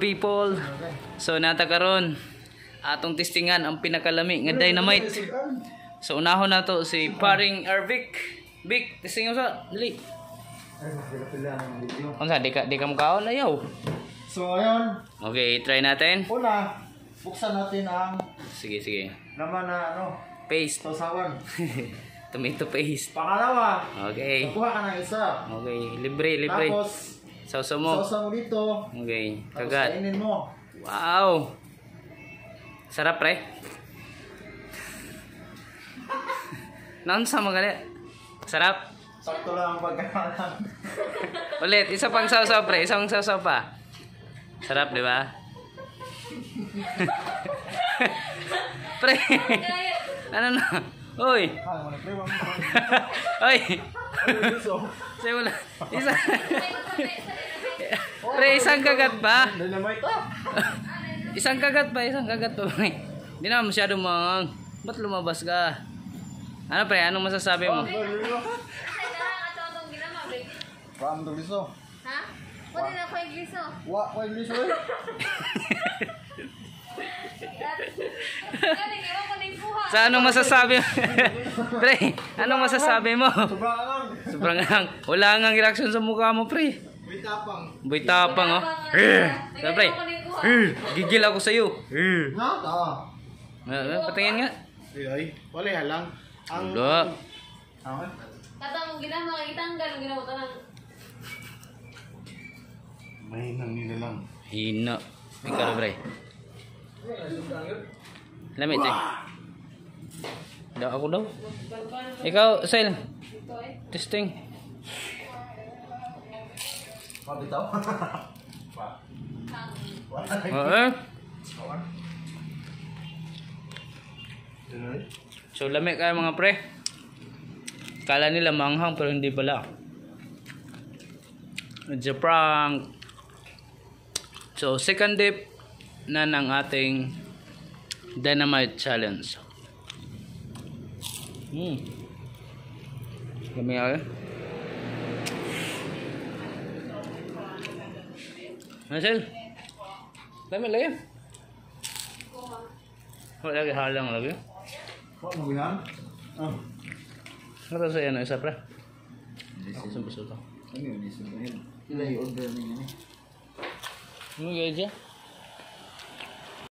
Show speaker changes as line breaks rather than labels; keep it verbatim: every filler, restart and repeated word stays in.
people. So nata karon atong testingan ang pinakalami nga dynamite. So unahon na to si paring Arvic. Vic, testing mo sa dali. Unsa di ka di ka mukaon ayaw.
So ayun.
Okay, try natin.
Una, buksan natin ang
Sige, sige.
laman na ano,
Paste.
sausawan.
Tomato paste.
Pangalawa,
Okay.
kuha ka ng isa.
Okay, libre, libre.
Tapos,
Sausaw mo.
sausaw mo dito.
Okay,
Tapos
kagat.
kainin mo.
Wow. Sarap pre. Naon sa mga sarap.
Sakto lang ang pagkakalan.
Ulit, isa pang sausaw pre, isang sausaw pa. Sarap, di ba? Pre. Ano na? Oy. Oy. Say wala. Isa. Pre, isang kagat pa.
Dynamite ah.
Isang kagat pa, isang kagat pa. Hindi na masyado mang. Ba't lumabas ka? Ano pre, anong masasabi mo?
Paam to liso.
Ha? Pwede na ko igliso.
Wa, wa liso eh.
Galing, ewan ko na yung buha.
Sa anong masasabi mo? Pre, anong masasabi mo?
Sobrang lang.
Sobrang ang wala nga reaction sa mukha mo, pre.
May tapang.
Boy tapang, oh. Eh, pre. Eh, gigil ako sa iyo. Eh.
Na? Ah.
Patingin nga.
Ay, ay. Wala halang. Ang
Wala.
Okay.
Kata mong ginama, itanggal ang ginawa tanang.
May nang nila lang.
Hina. Ikaw, pre. Lamit, eh. Daw ako daw. Ikaw, Sel. Testing.
Mabitaw.
Oo. Eh. So lamig kayo mga pre. Kala nila manghang pero hindi pala. It's a prank. So second dip na ng ating dynamite challenge. Hmm. Lamig kayo. Nasel? Lamig lagi. Wala lagi halang lagi.
What mo yan? Ah.
Ano sa yan isa pre? Sumpah-sumpah.
Ano yun? Sila i-order niya ni.
Ano gaya dyan?